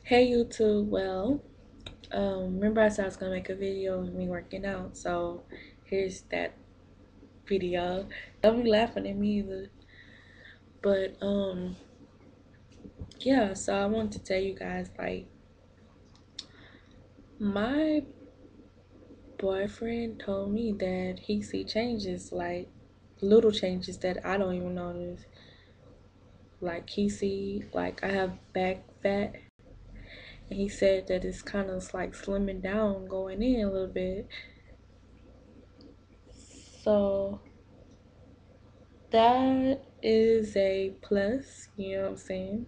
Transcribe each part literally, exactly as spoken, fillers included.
Hey YouTube, well, um, remember I said I was gonna make a video of me working out, so here's that video. Don't be laughing at me either. But um, yeah, so I wanted to tell you guys like my boyfriend told me that he see changes, like little changes that I don't even notice. Like he see like I have back fat, and he said that it's kind of like slimming down, going in a little bit. So that is a plus, you know what I'm saying?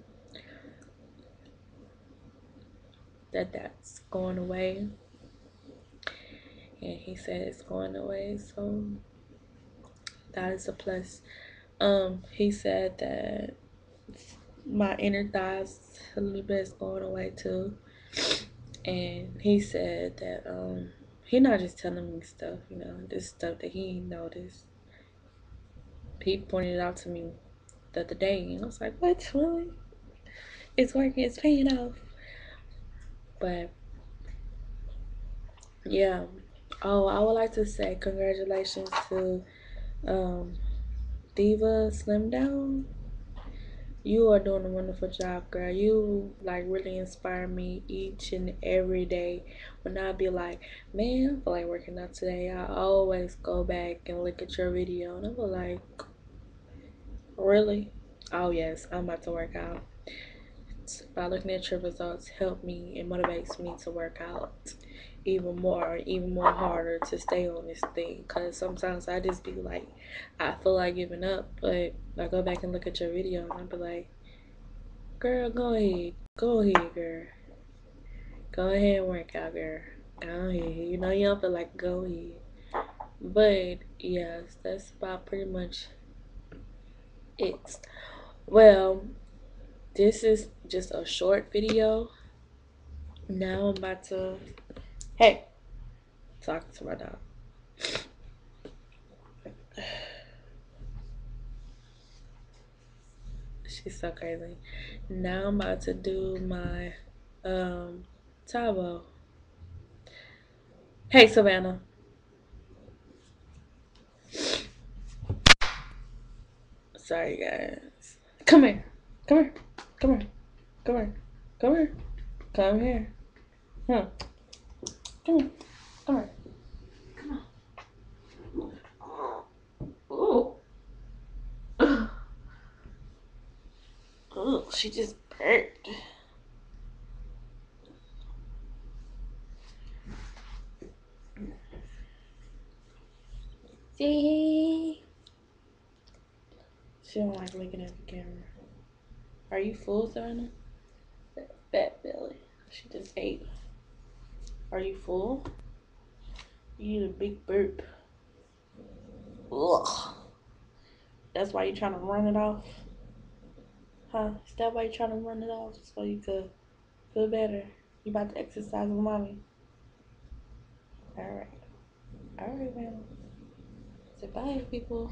That that's going away. And he said it's going away, so that is a plus. Um, he said that my inner thighs a little bit is going away too. And he said that um he not just telling me stuff, you know, this stuff that he noticed. He pointed it out to me the other day, and I was like, what, really? It's working, it's paying off. But yeah. Oh, I would like to say congratulations to um, Diva Slim Down. You are doing a wonderful job, girl. You like really inspire me each and every day. When I be like, man, I feel like working out today, I always go back and look at your video, and I be like, really? Oh yes, I'm about to work out. By looking at your results, help me and motivates me to work out even more, even more harder to stay on this thing. Cause sometimes I just be like, I feel like giving up, but I go back and look at your video and I be like, girl, go ahead, go ahead, girl, go ahead and work out, girl, go ahead. You know you don't feel like go ahead, but yes, that's about pretty much it. Well, this is just a short video. Now I'm about to, hey, talk to my dog. She's so crazy. Now I'm about to do my um Tabo. Hey Savannah. Sorry guys. Come here. Come here. Come here. Come here. Come here. Come here. Huh. Come here. Come here. Come on. Ooh. Ooh, she just burped. See? She don't like looking at the camera. Are you full, Savannah? That fat belly. She just ate. Are you full? You need a big burp. Ugh. That's why you're trying to run it off? Huh? Is that why you're trying to run it off? So you could feel better? You about to exercise with mommy? Alright. Alright, man. Say bye, people.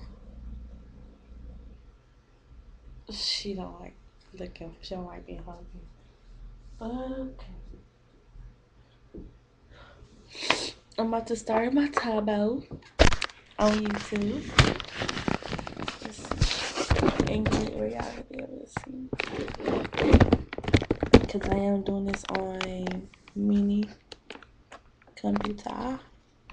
She don't like looking. She don't like being hungry. Okay. I'm about to start my Tabo on YouTube. Just English reality of this. Because I am doing this on a mini computer.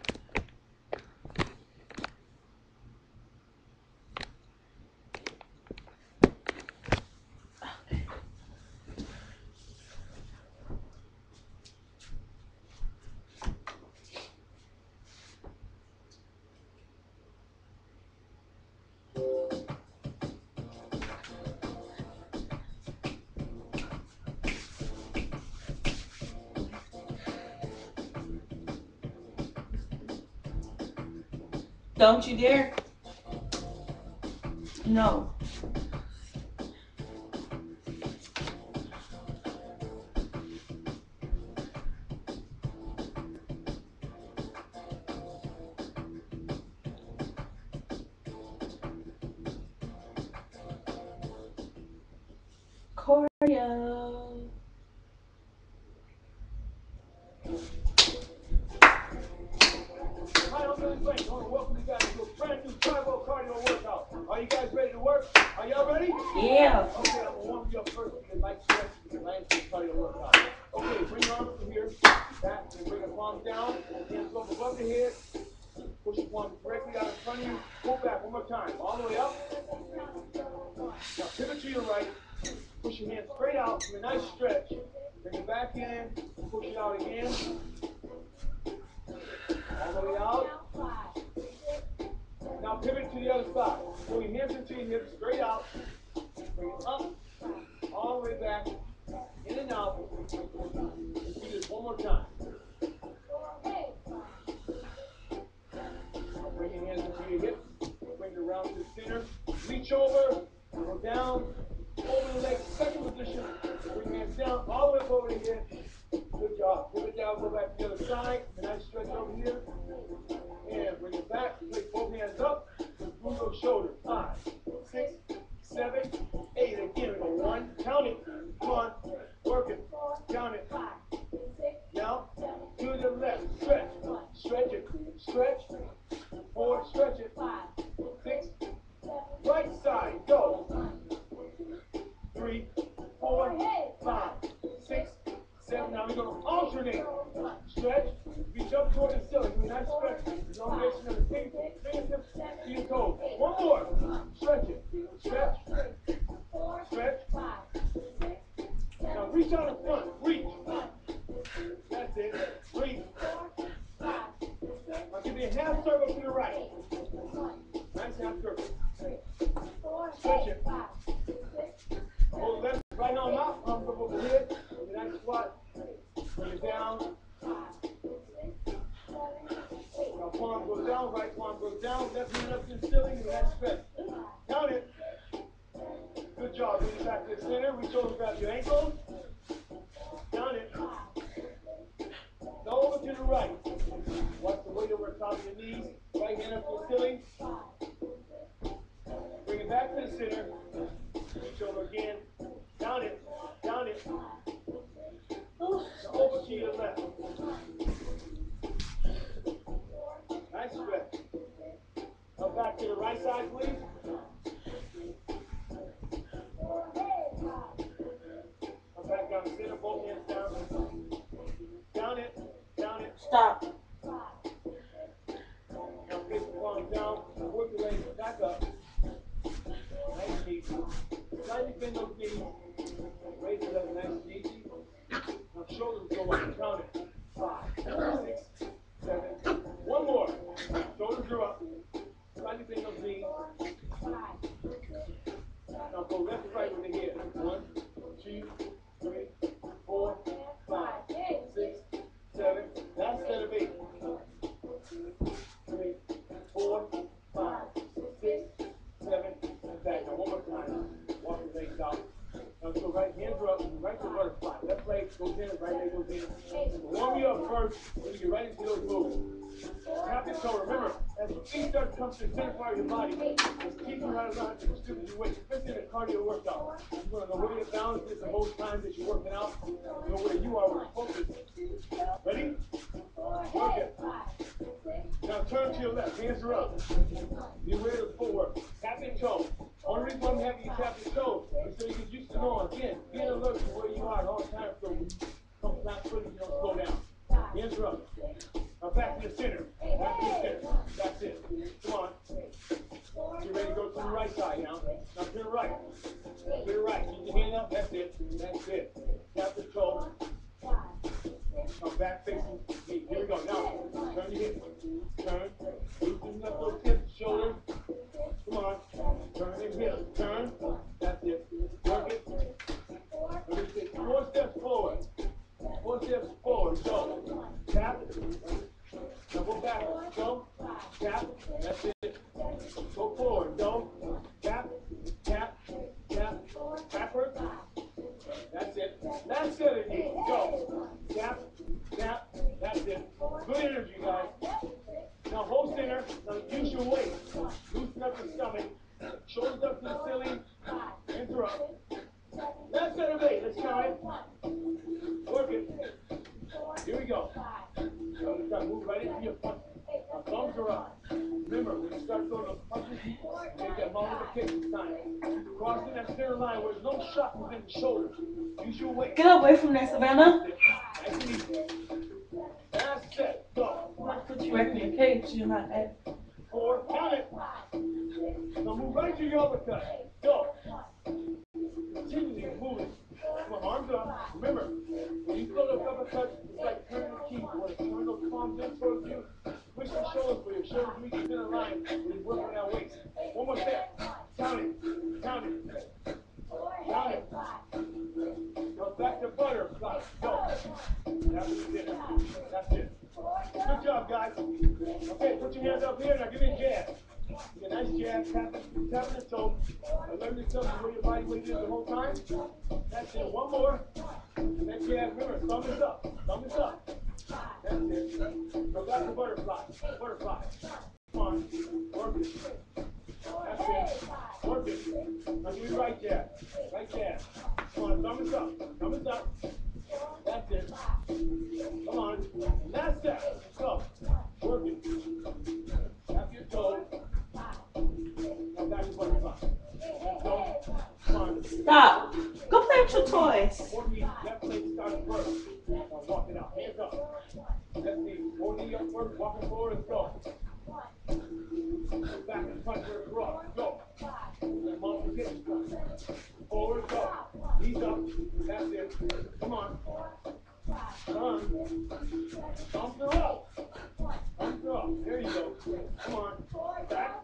Don't you dare. No. Choreo. Yeah. Okay, I'm gonna warm you up first because like stretch because I ain't gonna cardio workout. Okay, bring your arms from here, back, and bring the palms down, hands up above the head. Push your palms directly out in front of you. Pull back one more time, all the way up. Now pivot to your right. Push your hands straight out. Do a nice stretch. Bring it back in. Push it out again. All the way out. Now pivot to the other side. Pull your hands into your hips, straight out. Bring it up. All the way back. In and out. Let's do this one more time. Bring your hands into your hips. Bring it around to the center. Reach over. Go down. Over the legs. Second position. Bring your hands down. All the way up over the head. Good job. Put it down. Go back to the other side. A nice stretch over here. And bring it back. Place both hands up. Move those shoulders. Five, six, seven, eight. Again, we go one. Count it. Come on. Work it. Count it. Now, to the left. Stretch. Stretch it. Stretch. Four. Stretch it. Six. Right side. Go. Three, four, five, six, seven. Now we're going to alternate. Stretch. Reach up toward the ceiling. Do a nice stretch. Elongation of the fingertips to your toes. One more. Stretch it. Stretch. Stretch. Now reach out in front. Reach. That's it. Reach. Now give me a half circle to the right. Nice half circle. Stretch it. Hold left, right arm out, arms up over the head. Give a nice squat. Bring it down. Now palm goes down, right palm goes down, left hand up to the ceiling, give a nice stretch. Count it. Good job. Bring it back to the center. Reach over, grab your ankles. Count it. Now over to the right. Watch the weight over the top of your knees. Right hand up to the ceiling. Bring it back to the center. Reach over again. Down it. Down it. Now over to your left. Nice stretch. Now back to the right side, please. Now back down the center. Both hands down. Down it. Down it. Stop. Now place the palms down. Work your legs back up. Nice and easy. Slightly bend those knees. Raise it up nice and easy. Now shoulders go up. Count it. Five, six, seven. One more. Shoulders are up. Slightly bend those knees. Now go left to right with the head. One, two, three, four, five, six, seven. Last set of eight. Three, four, five, six, seven, and back. Now one more time. Walk your legs out. Now go right hands are up, right to butterfly. Left leg goes in, right leg goes in. Warm you up first, then you get right into those moves. Tap and toe. Remember, as the feet start to come to the center part of your body, it's teaching you how to learn to distribute your weight, especially in a cardio workout. You want to know where your balance is the whole time that you're working out. You know where you are with focus. Ready? Okay. Now turn to your left. Hands are up. Be aware of the footwork. Tap and toe. Only reason why I'm having you tap your toe is so you get used to knowing, again, being alert to where you are at all times so when you come flat footed, you don't slow down. Hands are up. Now back to the center. Back to the center. That's it. Come on. Get ready to go to the right side now. Now to the right. To the right. Keep your hand up. That's it. That's it. Tap the toe. Now back facing me. Here we go. Now turn your hips. Turn. Loosen up those hips, shoulders. Come on. Turn your hips. Turn. That's it. Work it. Let me take four steps forward. Four steps forward. Go. Tap. Now go backwards. Go. Tap. That's it. Go forward. Go. Tap. Tap. Tap. Backwards. That's it. Last set of knees. Go. Tap. Tap. That's it. Good energy, guys. Now hold center. Now use your weight. Loosen up your stomach. Shoulders up to the ceiling. Hands are up. Last set of eight. Let's count it. Work it. Here we go. Now let's start moving right into your front. Now thumbs are up. Remember, when you start throwing those punches, make that multiplication sign. Crossing that center line where there's no shock within the shoulder. Use your weight. Get away from that, Savannah. Nice and easy. That's it. Go. I'm gonna put you back in your cage. You're not that. Four. Count it. Now move right to your uppercut. Go. Continue moving. Come on, arms up. Remember, when you throw those uppercuts, it's like turning the key. You want to turn those palms in towards you. Push your shoulders where your shoulders meet the center line when you work on that waist. One more step. Count it. Count it. Count it. Go back to butterfly. Go. That's it. That's it. Good job, guys. Okay, put your hands up here. Now give me a jab. Get a nice jab. Tapping, tapping the toe. Alert yourself to where your body weight is the whole time. That's it. One more. And then jab. Remember, thumb is up. Thumb is up. That's it. Go back to butterfly. Butterfly. Come on. Work it. That's it. Work it. Now give me right jab. Right jab. Come on. Thumb is up. Thumb is up. That's it. Come on. That's it. Let's go. Work it. Tap your toe. Now back to butterfly. Let's go. Come on. Stop. Go play with your toys. Four knee, left leg starts first. Now walk it out. Hands up. Left knee, four knee up first. Walking forward. Let's go. Back and punch for a cross. Go. Multiplication sign. Forward. Go. Knees up. That's it. Come on. Run. Thumbs are up. Thumbs are up. There you go. Come on. Back.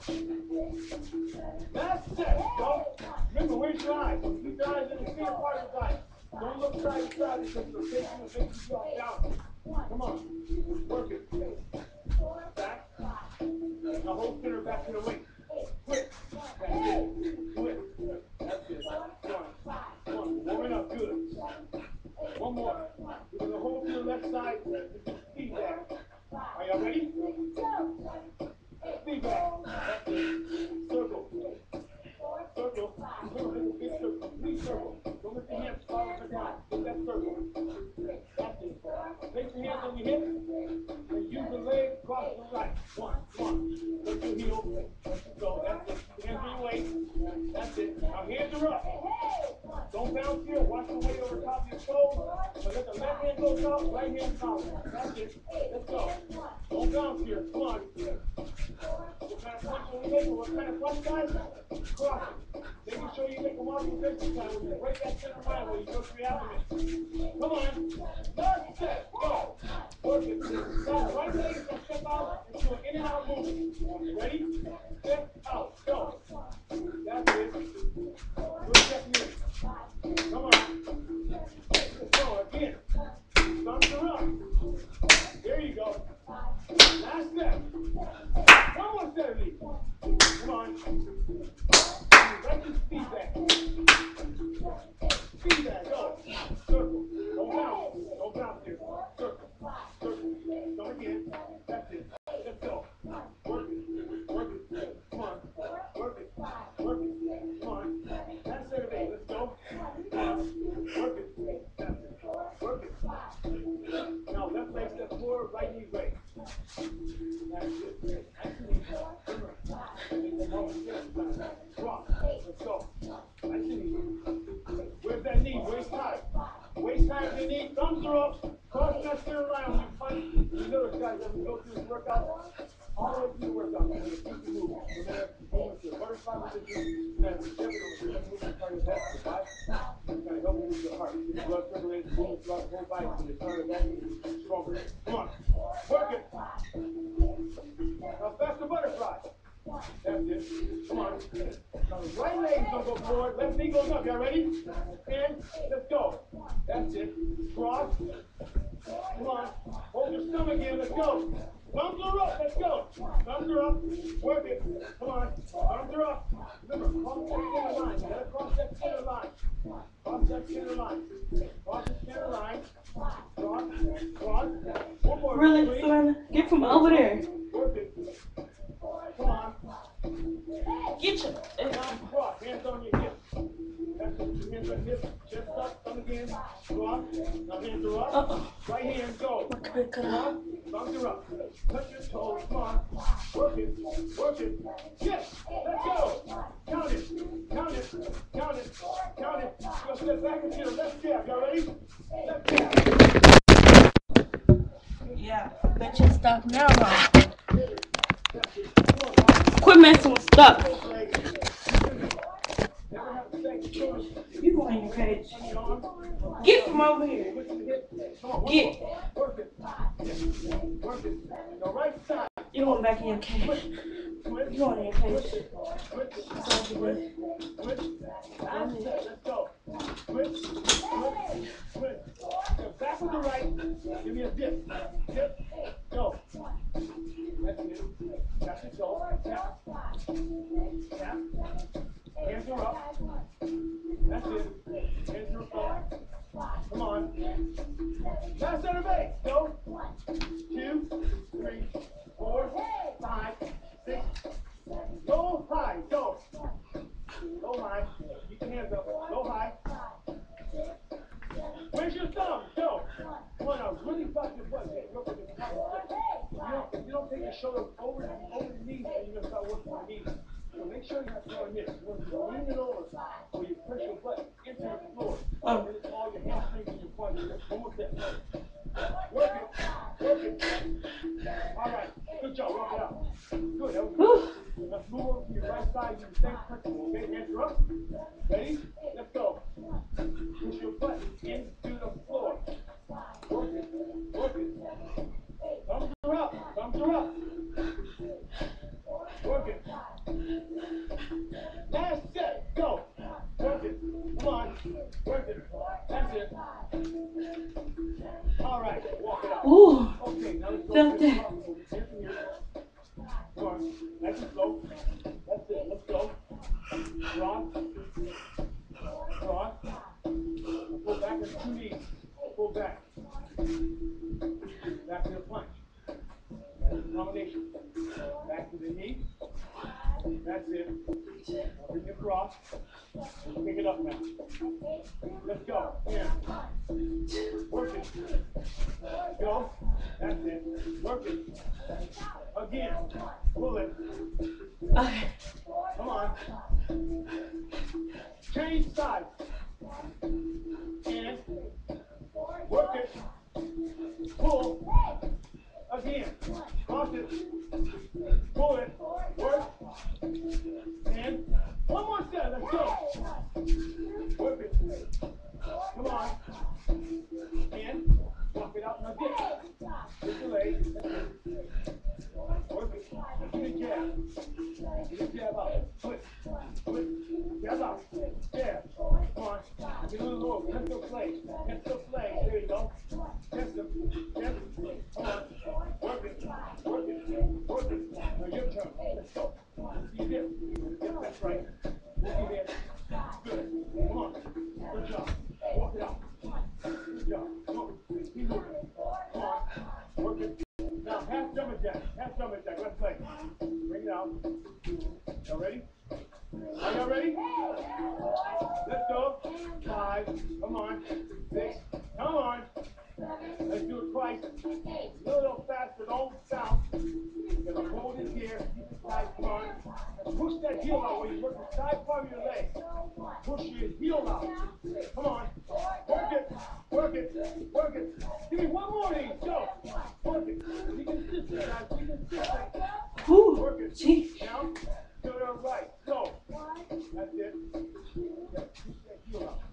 That's it. Go. Remember, where's your eyes? Keep your eyes in the center part of your eye. Don't look side to side because it'll take you and make you drop down. Come on. Work it. Back. Now hold center back to the weight. Quick. That's it. Quick. That's it. Come on. Come on. Warming up good. One more. We're going to hold to the left side and just feedback. Are y'all ready? Feedback. That's it. Circle. Circle. Remember, this is a big circle. Complete circle. Don't let your hands fall up and down. Get that circle. That's it. Place your hands on your hips and use the leg across the right. One, one. Let your heel. Go. That's it. Hands on your waist. That's it. Now hands are up. Don't bounce here. Watch the weight over top of your toes. But let the left hand go up, right hand down. That's it. Let's go. Don't bounce here. Come on. What kind of punch are we making? What kind of punch, guys? Crossing. Making sure you make a multiplication sign when you break that center line where you go through your abdomen. Come on. Last step. Go. Work it. Now, right leg is going to step out into an in and out movement. Ready? Step out. Go. That's it. Good technique. Come on. Let's go. Again. Thumbs are up. There you go. Last step. One more step of these. Come on. Right to feedback. Feedback. Go. Circle. Don't bounce. Don't bounce here. Circle. Circle. Go again. That's it. Let's go. Work it. Work it. Come on. Work it. Work it. Come on. That's it. Let's go. Work it. That's it. Work it. Now left leg step forward, right knee raise. That's it. Actually, drop. Let's go. Actually, where's that knee? Waist high. Waist high of the knee. Thumbs are up. Cross that center line when you punch. You notice, guys, as we go through this workout, all the way through the workout, we're going to keep the move. We're going to go into the butterfly position. We're going to step it over the movement part of the head, right? It's going to help you with your heart. Get the blood circulating, moving throughout the whole body so your heart is actually stronger. Come on. Work it. Now, faster butterfly. That's it. Come on. Now, the right leg's going to go forward. Left knee goes up. Y'all ready? And let's go. That's it. Cross. Come on. Hold your stomach in. Let's go. Thumbs are up. Let's go. Thumbs are up. Work it. Come on. Thumbs are up. Remember, cross that center line. You gotta cross that center line. Cross that center line. Cross the center line. Cross. Cross. One more. Really, Savannah? Get from over there. Work it. Come on. Get your. Now cross. Hands on your hips. That's it. Hands on hips. Chest up. Thumb again. Cross. Now hands are up. Uh-oh. Right hand go. Okay, cut it off. Thumbs are up. Touch your toes. Come on. Work it. Work it. Yes. Let's go. Count it. Count it. Count it. Count it. You'll step back into your left jab. Y'all ready? Left jab. Yeah. Bet your stuff now, Mom. Quit messing with stuff. You go in your cage. Get from over here. Get. You going back in your cage. You going in your cage. Let's go. Switch. Switch. Back with the right. Give me a dip. Dip. Go. That's it. That's it. Go. Tap. Tap. Hands are up. That's it. Hands are up. Come on. Last center base. Go. Two, three, four, five, six. Go high. Go. Go high. Keep your hands up. Go high. Where's your thumb? Go. Come on now. Really fuck your butt. You don't, you don't take your shoulders over, over the knees and you're going to start working your knees. So make sure you have your hips. You want to lean it over so you press your butt into the floor. Oh. And it's all your hamstrings and your quads. Almost there. Work it. Work it. All right. Good job. Walk it out. Good. That was good. Let's move over to your right side. Do the same principle. Okay? Hands are up. Ready? Let's go. Push your butt into the floor. Work it. Work it. Thumbs are up. Thumbs are up. Work it. Last set. Go. Work it. Come on. Work it. That's it. All right. Walk it out. Ooh. Okay. Now let's go. Felt that. Come on. Nice and slow. That's it. Let's go. Draw. Draw. Pull back on two knees. Pull back. Back to the punch. That's the combination. Back to the knee. That's it. Now bring it across. Pick it up now. Let's go. Yeah. Work it. Go. That's it. Work it. Again. Pull it. Okay. Come on. Change sides. And work it. Pull. Again. Cross it. Pull it. Work. And one more set. Let's go. Work it. Come on. And walk it out. Now get. Get your leg. Work it. Give me a jab. Give me a jab out. Switch. Switch. Jab out. Jab. Come on. Get a little lower. Test those legs. Test those legs. There you go. Test them. Test them. Come on. Work it. Work it. Work it. Now your turn. Let's go. See you there. Yes, that's right. Look at there. Good. Come on. Good job. Walk it out. Good job. Come on. Keep moving. Come on. Work it. Now half jumper jack. Half jumper jack. Left leg. Bring it out. Y'all ready? Are y'all ready? Let's go. Five. Come on. Six. Come on. Let's do it twice. A little faster. Don't stop. You're gonna hold it here. Keep it tight. Come on. And push that heel out when you work the side part of your leg. Push your heel out. Come on. Work it. Work it. Work it. Give me one more of these. Go. Work it. Be consistent, guys. Be consistent. Ooh. Work it. Gee. Now, to the right. Go. That's it. Yeah, push that heel out.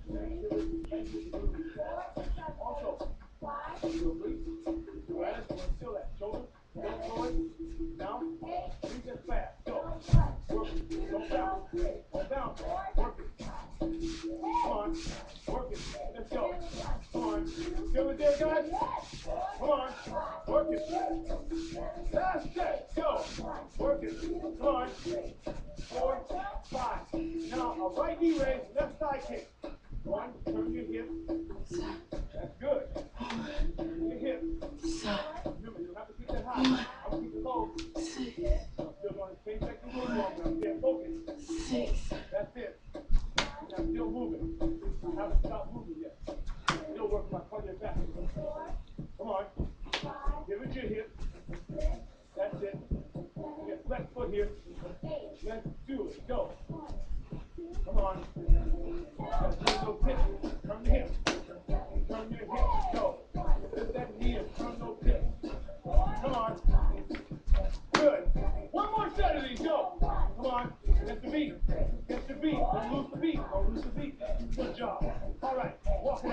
Also, you'll breathe. Right as you feel that shoulder. Don't throw it. Down. Breathe it fast. Go. Work it. Don't bounce. Don't bounce. Work it. Come on. Work it. Let's go. Come on. Feel it there, guys? Come on. Work it. Last set. Go. Work it. Come on. Four, five. Now, a right knee raise, left side kick. One, turn your hip. That's good. Turn your hip. Remember, you don't have to keep that high. I'm going to keep it low. I'm still going to change back to the wall. Now, stay focused. Six. That's it. I'm still moving. I haven't stopped moving yet. Still working my cardio back. Come on. Give it your hip.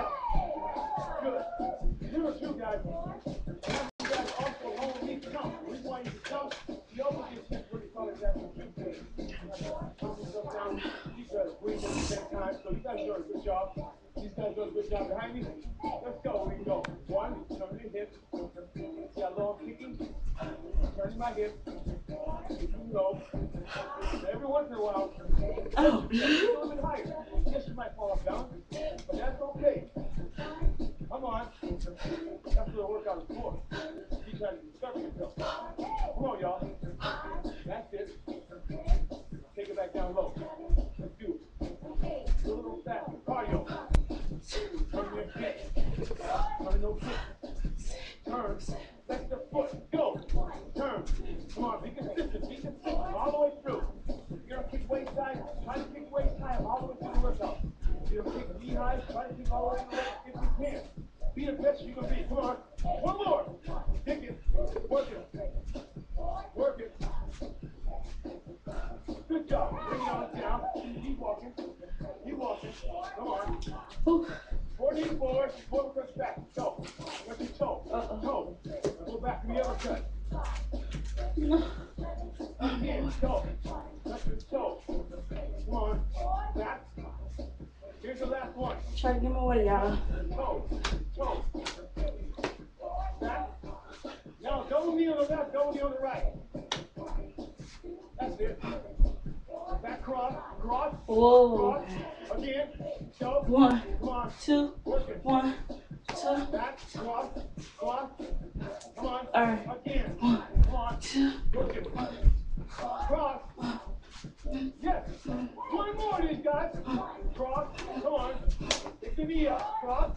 job. Good. Number two, guys. You guys also hold me count. The reason why you can count, you also get hit what you call it that cue phase. Count yourself down. You guys breathe at the same time. So you guys are doing a good job. These guys doing a good job behind me. Let's go. We go. One, turn your hips. See how low I'm kicking? Turning my hips. Kicking low. Every once in a while, oh. a little bit higher. Yes, you might fall off down, but that's okay. Come on. That's what the workout is for. Keep trying to discover yourself. Come on, y'all. That's it. Take it back down low. Let's do it. Do a little faster. Cardio. Turn your hips. Turn those hips. Turn. Flex the foot. Go. Turn. Come on. Be consistent. Be consistent all the way through. You're gonna kick waist high. Try to kick waist high all the way through the workout. You're gonna kick knee high. Try to kick all the way through the workout if you can. Be the best you can be. Come on. One more. Kick it. Work it. Work it. Good job. Bring it on down. Keep walking. Keep walking. Come on. fourteen forward. Four cuts back. Go. Touch your toe. Uh-oh. Toe. Go back to the other cut. Again. Toe. Touch your toe. Come on. Back. Here's the last one. Try to get my way, y'all. Toe. Toe. Back. Now double knee on the left, double knee on the right. That's it. Back cross, cross, Whoa. cross. Again. Toe. One. Come on. Two. Work it. One. Two. Back, cross, cross. Come on. All right. Again. One. Come on. Two. Work it. Cross. Yes. One more, these guys. Cross. Come on. Take the knee up. Cross.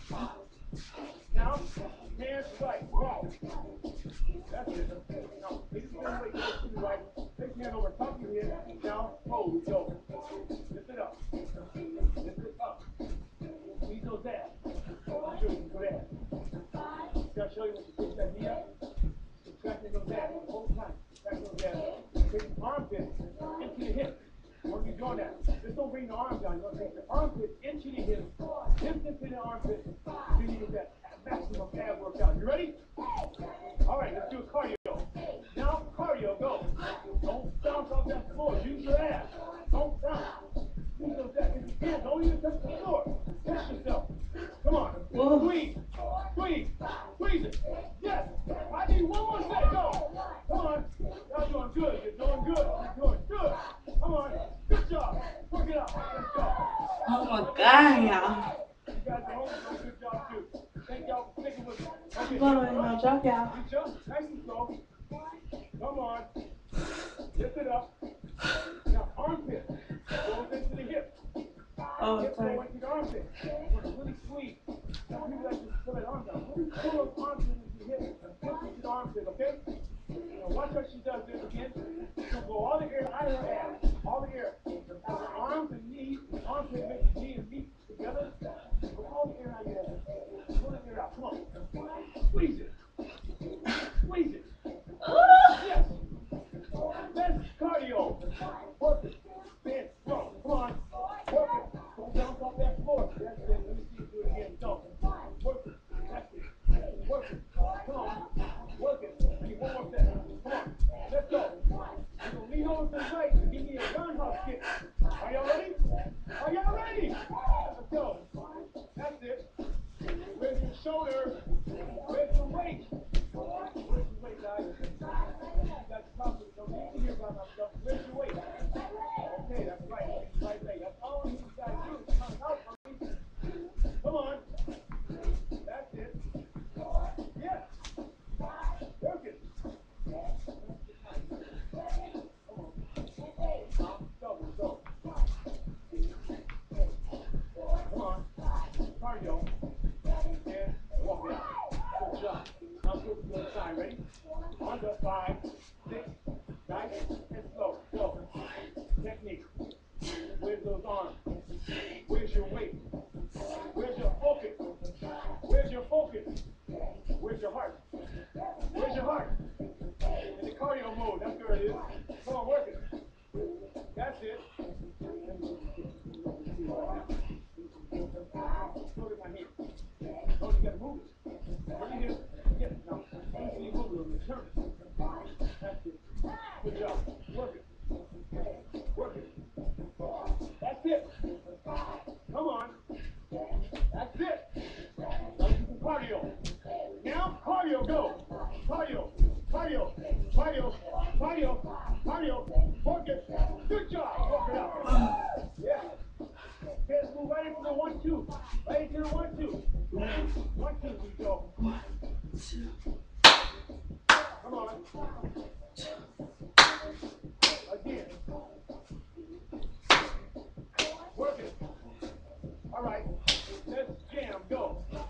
Now, hands right. Wow. That's it. Now, take the same weight to the right. Take your hand over top of your head. Now, hold. Go. Lift it up. Lift it up. Squeeze those abs. I'll show you good abs. I'll show you when you push that knee up. Contracting those abs the whole time. Contracting those abs. Take the armpit into the hip. When you do that, just don't bring the arms down. You want to take the armpit into the hip. Hips into the armpit. Then you get that maximum ab workout. You ready? All right, let's do a cardio. Now, cardio, go. Don't bounce off that floor. Use your abs. Don't bounce. Use those abs. If you can, don't even touch the floor. Push yourself. Come on. Squeeze. Squeeze. Squeeze it. Yes. I need one more set. Go. Come on. Y'all doing good. You're doing good. You're doing good. Come on. Good job. Work it out. Let's go. Oh my God, y'all. You guys are home doing a good job too. Thank y'all for sticking with me. Okay, I'm going to no joke, y'all. reach up. Nice and slow. Come on. Lift it up. Now armpit goes into the hip. Oh, Hip sorry. go into the armpit. Want to really squeeze. Some people like to pull that arm down. Really pull those armpit into the hip. Hip into the armpit, okay? Now watch what she does this again. She'll go all the air out of her ass. All the air. Her arms and knees, armpit makes the knee and knee together. Go all the air out of your ass. Pull the air out. Come on. Squeeze it. Squeeze it. Yes. That's cardio. Work it. Bend. Go. Come on. Work it. Don't bounce off that floor. That's it. Let me see you do it again. Go. Work it. That's it. Work it. Come on. Work it. I need one more set. Come on. Let's go. You're going to lean over to the right and give me a roundhouse kick. Are y'all ready? Are y'all ready? Let's go. That's it. Where's your shoulder? Where's the weight? Where's your weight, guys? You guys talk to me. Don't need to hear about my stuff. Where's your weight? Okay, that's right. Right leg. That's all you guys do. Come out for me. Come on. That's it. Yes. Work it. Double, go. Come on. Cardio. And walk it out. Good job. Now let's go to the other side. Ready? On the five, six, nice and slow. Go. Technique. Where's those arms? Where's your weight? Where's your focus? Where's your focus? Where's your heart? Where's your heart? In the cardio mode. That's where it is. Come on, work it. That's it. Look at my hand. One, two, we go. One, two. Come on. Again. Work it. All right. Let's jam. Go.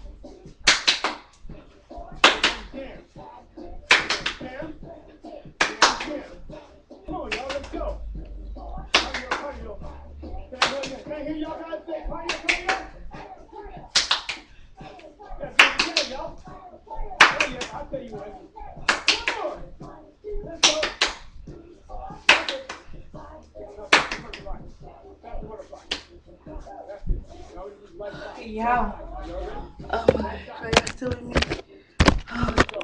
Jam. Jam. Jam. Jam. Come on, y'all. Let's go. Cardio, cardio. Can I hear, can I hear y'all guys say cardio, cardio? That's what you say, y'all. Oh, yeah, I'll tell you what. Come on. Let's go. That's it. Now, back to butterfly. Back to butterfly. That's it. Now we just light side. Yeah. Y'all ready? Oh my God, y'all still with me? Let's go.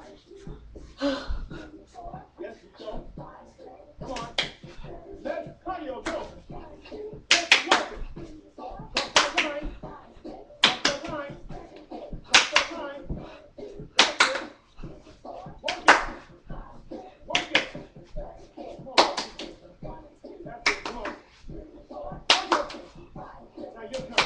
Yes, let's go. Come on. Let's cardio, go. Let's work it. Cross that line. Cross that line. Cross that line. That's it. Work it. Work it. Come on. That's it. Come on. Work it. Now your turn.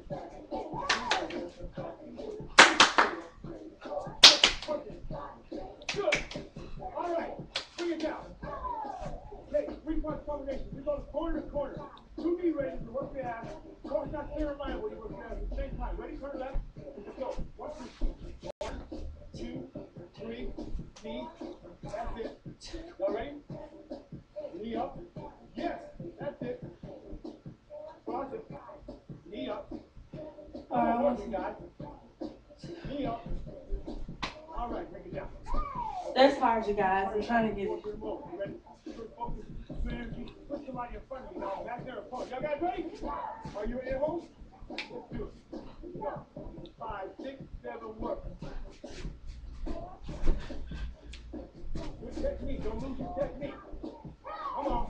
Work it. Good. All right. Bring it down. Okay, three-point combination. We go corner to corner. Two knee raises to work the ass. Cross that center line where you work the ass at the same time. Ready? Turn left. Let's go. One, two. One, two, three. Knee. That's it. Y'all ready? Knee up. Yes. That's it. Cross it. Knee up. Come on, working, guys. Knee up. All right, bring it down. That's hard, you guys. I'm trying to get it. You ready? Focus. Energy. Put somebody in front of you now. Back there. Y'all guys ready? Are you ready at home? Let's do it. Go. Five, six, seven, work. Good technique. Don't lose your technique. Come on.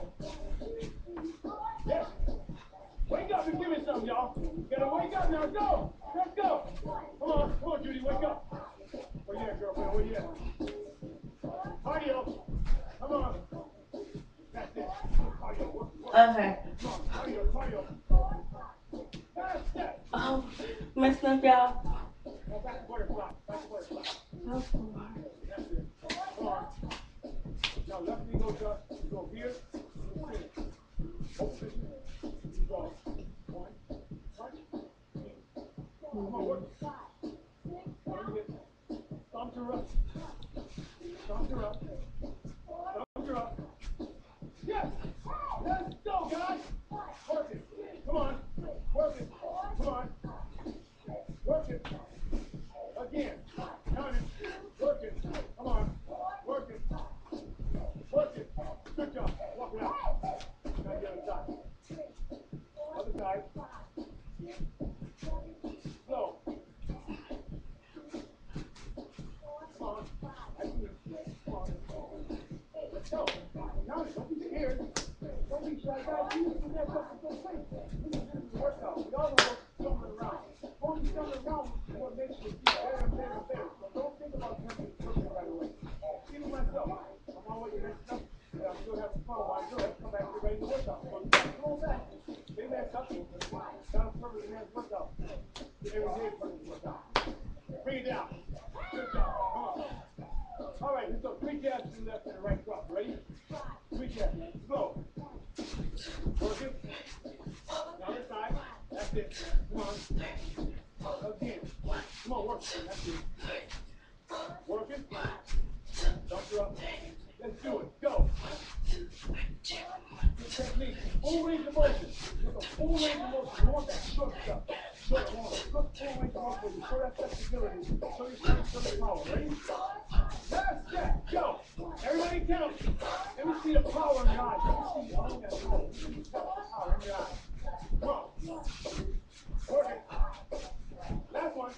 Yes. Wake up and give me some, y'all. Gotta wake up now. Go. Let's go. Come on. Come on, Judy. Wake up. Where you at, girlfriend? Where you at? Cardio. Come on. That's it. Cardio. Work, work. Okay. Come on. Cardio. Cardio. That's it. Oh, messing up, y'all. Go back to butterfly. Back to butterfly. That's so hard. That's it. Come on. Now left knee goes up. You go here. You spin. Open. You go. One. One. Two. Come on, work. Thumbs are up. Thumbs are up. Thumbs are up. Yes. Let's go, guys. Work it. Come on. Work it. Come on. Work it. Again. Count it. Work it. Come on. Work it. Work it. Good job. Walk it out. Now the other side. Other side. Slow. Come on. That's it. Come on. Let's go. Count it. Don't be scared. Don't be shy, guys. You need to do that stuff so quick. This is a workout. We all know stumbling around. Only stumbling around is what makes you feel better and better and better. So don't think about something perfect right away. Even myself, I'm always messed up, but I'm still having fun. While I do it, come back to ready to workout. So you gotta go back. They mess up. Got a perfect man's workout. Every day perfect workout. Bring it down. Good job. Come on. All right, let's go. Three jabs to the left and the right drop. Ready? Three jabs. Let's go. Work it. Down the side. That's it. Come on. Again. Come on, work it. That's it. Work it. Dump her up. Let's do it. Go. Good technique. Full range of motion. Look a full range of motion. You want that short stuff. Short, long. Look full range of motion. Show that flexibility. Show your strength, show your power. Ready? That's that. Go. Everybody count. Let me see the power in your eyes. Let me see all that power. Let me see the power in your eyes. Come on. Work it. Last one.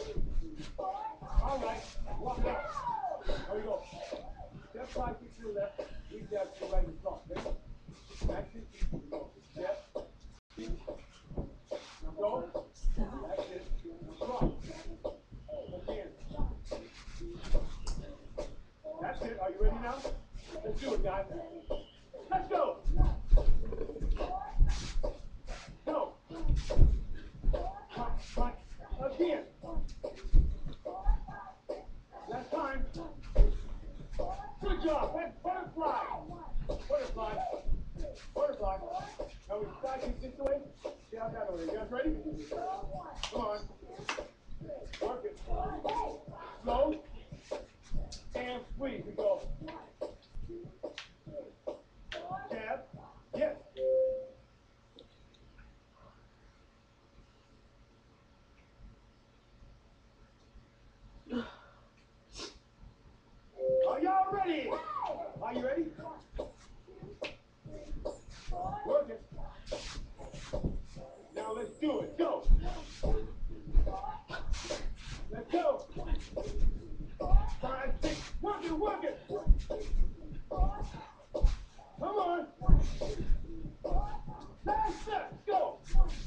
All right. Walk it out. There we go. Step five, kick to the left. Three jabs to the right and cross. Ready? That's it. Go. Step. Now go. That's it. Cross. Again. That's it. Are you ready now? Let's do it, guys. Let's go. Go. Front, front. Again. Squeeze. We go. Jab. Yes. Are y'all ready? Are you ready? Work it. Now let's do it. Go. Let's go. Five, six. Work it, work it. Come on. Last step. Go.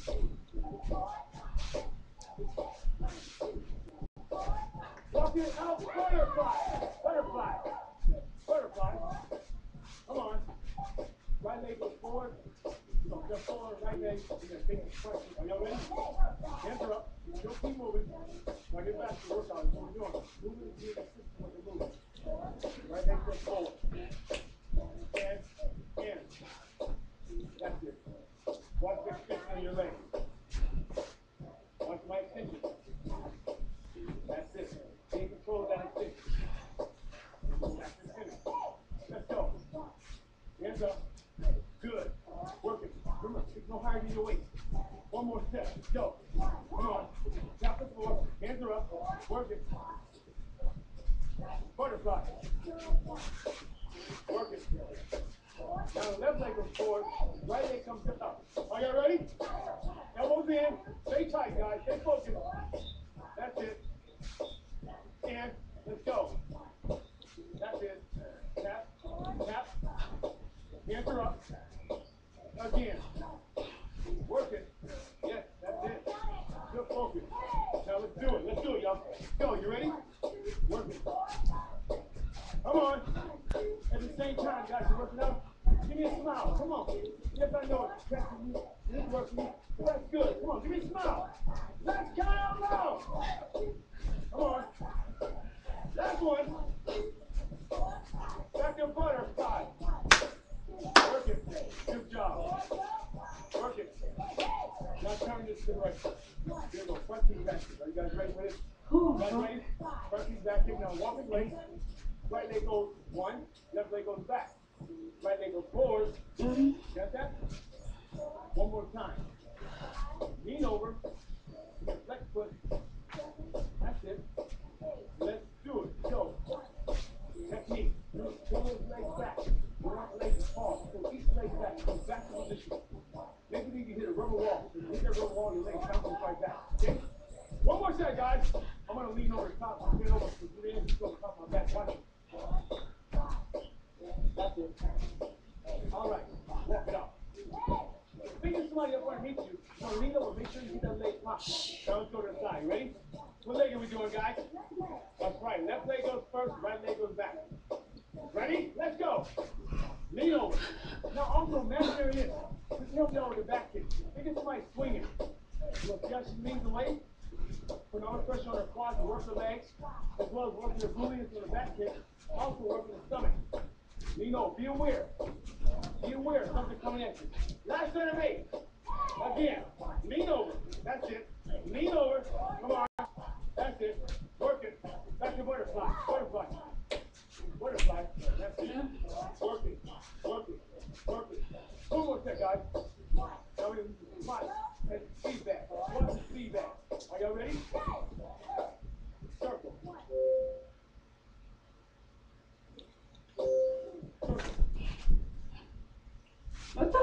Walk it out. Butterfly. Butterfly. Butterfly. Come on. Right leg goes forward. So step forward, right leg. You're going to take the front. Are y'all ready? Hands are up. Don't keep moving. Now get back to the workout. That's what we're doing. Moving is being consistent with the movement. Right leg goes forward. And, and. That's it. Watch the extension on your leg. Watch my extension. That's it. Take control of that extension. That's the center. Let's go. Hands up. Good. Work it. Remember, it's no higher than your waist. One more step. Let's go. Come on. Tap the floor. Hands are up. Work it. Butterfly. Work it. Now the left leg goes forward. Right leg comes up. Are y'all ready? Elbows in. Stay tight, guys. Stay focused. That's it. And let's go. That's it. Tap. Tap. Hands are up. Again. Work it. Yes, that's it. Good focus. Now let's do it. Let's do it, y'all. Go. You ready? Work it. Come on. At the same time, guys, you're working out. Give me a smile. Come on. Yes, I know it's catching you. This is working. That's good. Come on. Give me a smile. Let's count out loud. Come on. Last one. Back to butterfly. Work it. Good job. Work it. Now turn this to the right. Here we go. Front feet back. Are you guys ready for this? Guys ready? Front feet back. Now walking leg. Right leg goes one. Left leg goes back. Right leg goes forward. Got that? One more time. Lean over. Flex foot. That's it. Let's do it. Go. Technique. Pull those legs back. You want the legs to fall. So each leg back. Go back to position. Maybe you can hit a rubber wall. If you hit that rubber wall, your leg bounces right back. Okay? One more set, guys. I'm going to lean over the top. I'm going over. So you didn't just go top my back. Watch it. That's it. All right. Walk it out. If there's somebody up underneath you, you're going to lean over. Make sure you get that leg pop. Now let's go to the side. You ready? What leg are we doing, guys? That's right. Left leg goes first. Right leg goes back. Ready? Let's go. Lean over. Now also imaginary this. This help you out with the back kick. Think of somebody swinging. You'll see how she leans away. Put all the pressure on her quads and work the legs, as well as working the gluteus on the back kick. Also working the stomach. Lean over. Be aware. Be aware of something coming at you. Last set of eight. Again. Lean over. That's it. Lean over. Come on. That's it. Work it. Back to butterfly. Butterfly. Butterfly. That's it. Work it. Work it. Work it. One more set, guys. Now we spot and feedback. Watch the feedback. Are y'all ready? Circle. Circle. What the?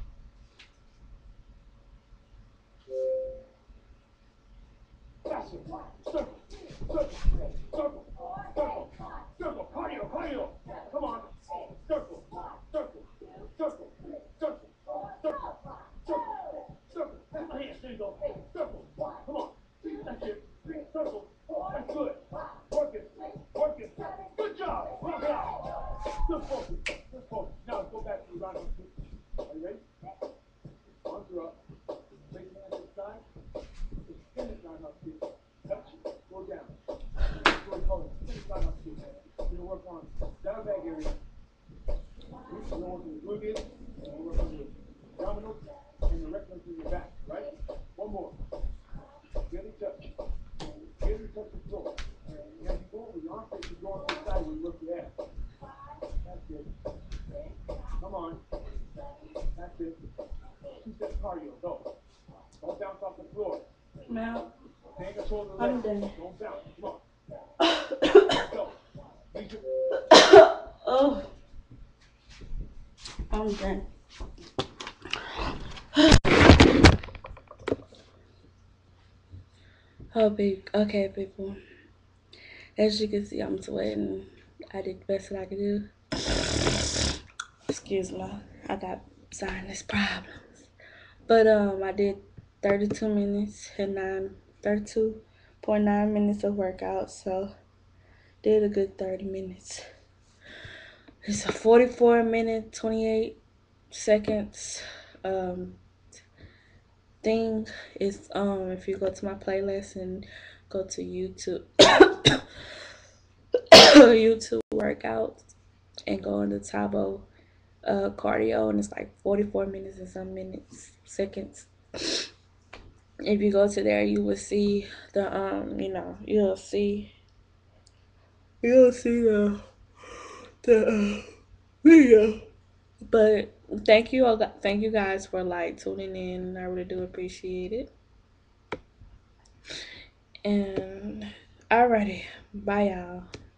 Faster. Circle. Circle. Circle. Circle. Circle. Cardio. Cardio. Come on. Circle. Circle. Circle. Circle. Circle. Circle. Circle. That's my hand. There you go. Circle. Come on. That's it. Circle. That's good. Work it. Work it. Good job. Work it out. Good focus. Good focus. Now let's go back to the round of two. Are you ready? Arms are up. Raise your hands to the side. Extend it round up two. Touch. Go down. That's what we call it. Extend it round up two. We're going to work on down bag area. We're going to work on the gluteus. And we're working on the abdominals and the rectums in your back. Right? One more. Gently touch. Gently touch the floor. And as you go over, your arm face is going to the side when you work your ass. done. Oh, I'm done. Oh, big. Okay, people. As you can see, I'm sweating. I did the best that I could do. Excuse me. I got sinus problems. But um, I did thirty-two minutes and nine, thirty-two point nine minutes of workout. So did a good thirty minutes. It's a forty-four minute, twenty-eight seconds um thing. It's um if you go to my playlist and go to YouTube YouTube workouts and go into Tabo uh cardio, and it's like forty-four minutes and some minutes seconds. If you go to there, you will see the um you know you'll see you'll see the the uh, video. But thank you all, thank you guys for like tuning in. I really do appreciate it. And alrighty, bye y'all.